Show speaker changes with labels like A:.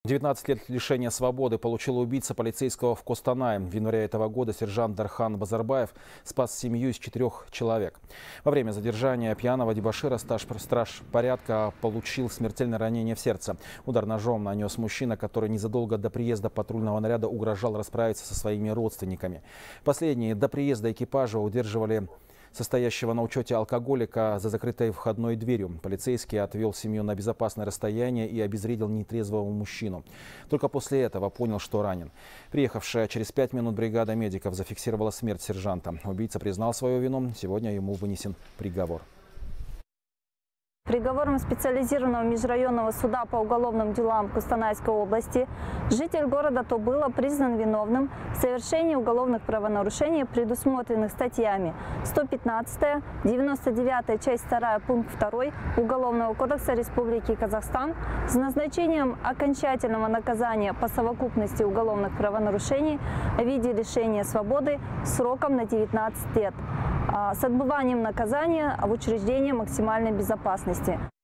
A: 19 лет лишения свободы получил убийца полицейского в Костанае. В январе этого года сержант Дархан Базарбаев спас семью из 4 человек. Во время задержания пьяного дебошира страж порядка получил смертельное ранение в сердце. Удар ножом нанес мужчина, который незадолго до приезда патрульного наряда угрожал расправиться со своими родственниками. Последние до приезда экипажа удерживали состоящего на учете алкоголика за закрытой входной дверью. Полицейский отвел семью на безопасное расстояние и обезвредил нетрезвого мужчину. Только после этого понял, что ранен. Приехавшая через 5 минут бригада медиков зафиксировала смерть сержанта. Убийца признал свою вину. Сегодня ему вынесен приговор.
B: Приговором специализированного межрайонного суда по уголовным делам Костанайской области житель города Тобыла признан виновным в совершении уголовных правонарушений, предусмотренных статьями 115, 99 часть 2 пункт 2 Уголовного кодекса Республики Казахстан с назначением окончательного наказания по совокупности уголовных правонарушений в виде лишения свободы сроком на 19 лет с отбыванием наказания в учреждении максимальной безопасности.